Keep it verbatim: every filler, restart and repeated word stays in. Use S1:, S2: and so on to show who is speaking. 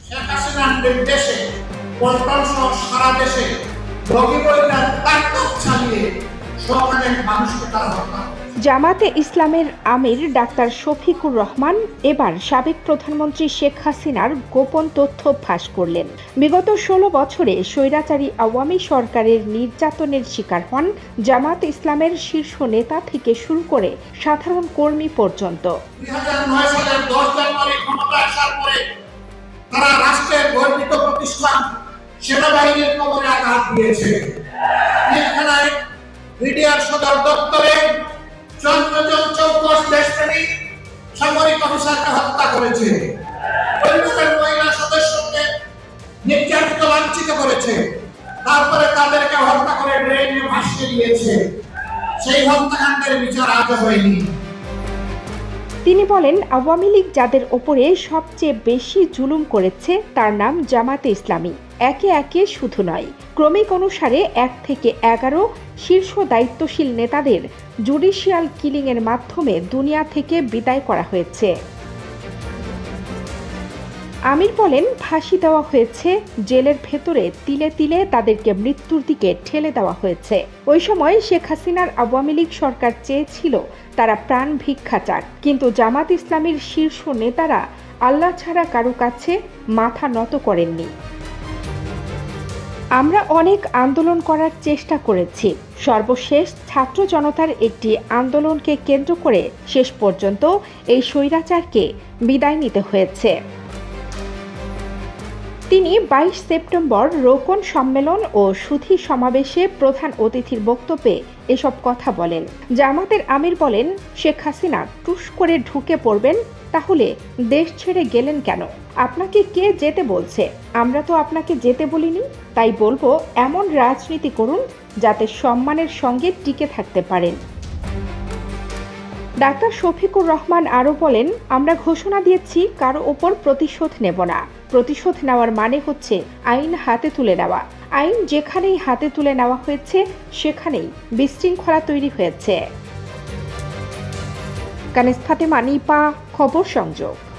S1: শেখ হাসিনার নির্দেশে পল্টন সহ সারা দেশে রবিবারের তাণ্ডব চালিয়ে শতাধিক মানুষকে তারা হত্যা।
S2: জামাতে ইসলামের আমির ডাক্তার শফিকুর রহমান এবার সাবেক প্রধানমন্ত্রী শেখ হাসিনার গোপন তথ্য ফাঁস করলেন। বিগত ষোলো বছরে স্বৈরাচারী আওয়ামী সরকারের নির্যাতনের শিকার হন জামাত ইসলামের শীর্ষ নেতা থেকে শুরু করে সাধারণ কর্মী পর্যন্ত।
S1: দুই হাজার নয় সালের দশ জানুয়ারি ক্ষমতা আসার পরে তারা রাষ্ট্রের গর্বিত প্রতিষ্ঠান সেনাবাহিনীর কবরে আঘাত দিয়েছে। এখানে বিডিআর সদর দপ্তরে চন্দ্রজন চৌকস দেশপ্রেমিক সামরিক অফিসারকে হত্যা করেছে। পরিবারের মহিলা সদস্যকে নির্যাতিত লাঞ্ছিত করেছে। তারপরে তাদেরকে হত্যা করে ড্রেনে ভাসিয়ে দিয়েছে। সেই হত্যাকাণ্ডের বিচার আজও হয়নি।
S2: তিনি বলেন, আওয়ামী লীগ যাদের ওপরে সবচেয়ে বেশি জুলুম করেছে তার নাম জামাতে ইসলামী। একে একে শুধু নয়, ক্রমিক অনুসারে এক থেকে এগারো শীর্ষ দায়িত্বশীল নেতাদের জুডিশিয়াল কিলিং এর মাধ্যমে দুনিয়া থেকে বিদায় করা হয়েছে। আমির বলেন, ফাঁসি দেওয়া হয়েছে, জেলের ভেতরে তিলে তিলে তাদেরকে মৃত্যুর দিকে ঠেলে দেওয়া হয়েছে। ওই সময় শেখ হাসিনার আওয়ামী লীগ সরকার চেয়েছিল তারা প্রাণ ভিক্ষা চাক, কিন্তু জামাত ইসলামীর শীর্ষ নেতারা আল্লাহ ছাড়া কারো কাছে মাথা নত করেননি। আমরা অনেক আন্দোলন করার চেষ্টা করেছি। সর্বশেষ ছাত্র জনতার একটি আন্দোলনকে কেন্দ্র করে শেষ পর্যন্ত এই স্বৈরাচারকে বিদায় নিতে হয়েছে। তিনি বাইশ সেপ্টেম্বর রোকন সম্মেলন ও সুধী সমাবেশে প্রধান অতিথির বক্তব্যে এসব কথা বলেন। জামাতের আমির বলেন, শেখ হাসিনা টুস করে ঢুকে পড়বেন, তাহলে দেশ ছেড়ে গেলেন কেন? আপনাকে কে যেতে বলছে? আমরা তো আপনাকে যেতে বলিনি। তাই বলবো, এমন রাজনীতি করুন যাতে সম্মানের সঙ্গে টিকে থাকতে পারেন। ডাক্তার শফিকুর রহমান আরও বলেন, আমরা ঘোষণা দিয়েছি কারো ওপর প্রতিশোধ নেব না। প্রতিশোধ নেওয়ার মানে হচ্ছে আইন হাতে তুলে নেওয়া। আইন যেখানেই হাতে তুলে নেওয়া হয়েছে সেখানেই বিশৃঙ্খলা তৈরি হয়েছে। কানিজ ফাতেমা, নিপা, খবর সংযোগ।